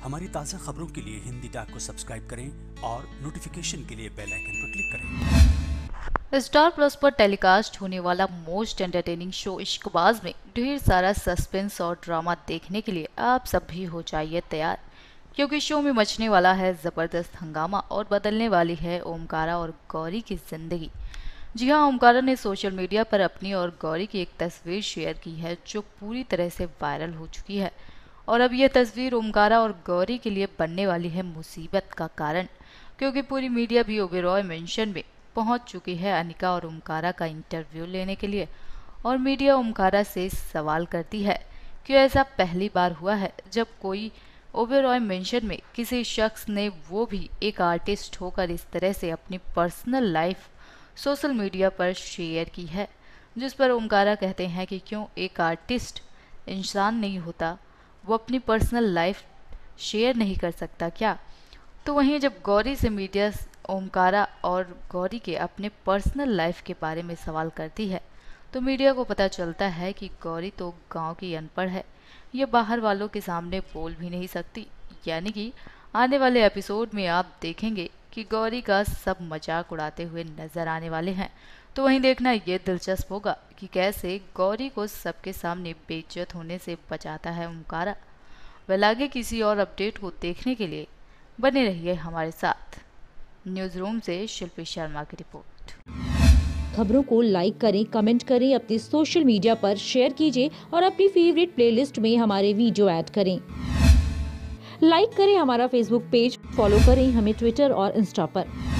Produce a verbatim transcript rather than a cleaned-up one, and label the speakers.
Speaker 1: हमारी ताज़ा खबरों के लिए हिंदी टैग को सब्सक्राइब करें और नोटिफिकेशन के लिए बेल आइकन पर क्लिक करें।
Speaker 2: स्टार प्लस पर टेलीकास्ट होने वाला मोस्ट एंटरटेनिंग शो इश्कबाज में ढेर सारा सस्पेंस और ड्रामा देखने के लिए आप सब भी हो जाइए तैयार, क्योंकि शो में मचने वाला है ज़बरदस्त हंगामा और बदलने वाली है ओमकारा और गौरी की जिंदगी। जी हाँ, ओमकारा ने सोशल मीडिया पर अपनी और गौरी की एक तस्वीर शेयर की है जो पूरी तरह से वायरल हो चुकी है। और अब यह तस्वीर ओमकारा और गौरी के लिए बनने वाली है मुसीबत का कारण, क्योंकि पूरी मीडिया भी ओबेरॉय मेंशन में पहुंच चुकी है अनिका और ओमकारा का इंटरव्यू लेने के लिए। और मीडिया ओमकारा से सवाल करती है कि ऐसा पहली बार हुआ है जब कोई ओबेरॉय मेंशन में किसी शख्स ने, वो भी एक आर्टिस्ट होकर, इस तरह से अपनी पर्सनल लाइफ सोशल मीडिया पर शेयर की है। जिस पर ओमकारा कहते हैं कि क्यों एक आर्टिस्ट इंसान नहीं होता, वो अपनी पर्सनल लाइफ शेयर नहीं कर सकता क्या? तो वहीं जब गौरी से मीडिया ओमकारा और गौरी के अपने पर्सनल लाइफ के बारे में सवाल करती है, तो मीडिया को पता चलता है कि गौरी तो गांव की अनपढ़ है, ये बाहर वालों के सामने बोल भी नहीं सकती। यानी कि आने वाले एपिसोड में आप देखेंगे कि गौरी का सब मजाक उड़ाते हुए नजर आने वाले हैं। तो वहीं देखना ये दिलचस्प होगा कि कैसे गौरी को सबके सामने बेइज्जत होने से बचाता है ओमकारा। वेल, आगे किसी और अपडेट को देखने के लिए बने रहिए हमारे साथ। न्यूज रूम से शिल्पी शर्मा की रिपोर्ट।
Speaker 3: खबरों को लाइक करें, कमेंट करें, अपने सोशल मीडिया पर शेयर कीजिए और अपनी फेवरेट प्लेलिस्ट में हमारे वीडियो ऐड करें। लाइक करें हमारा फेसबुक पेज, फॉलो करें हमें ट्विटर और इंस्टा पर।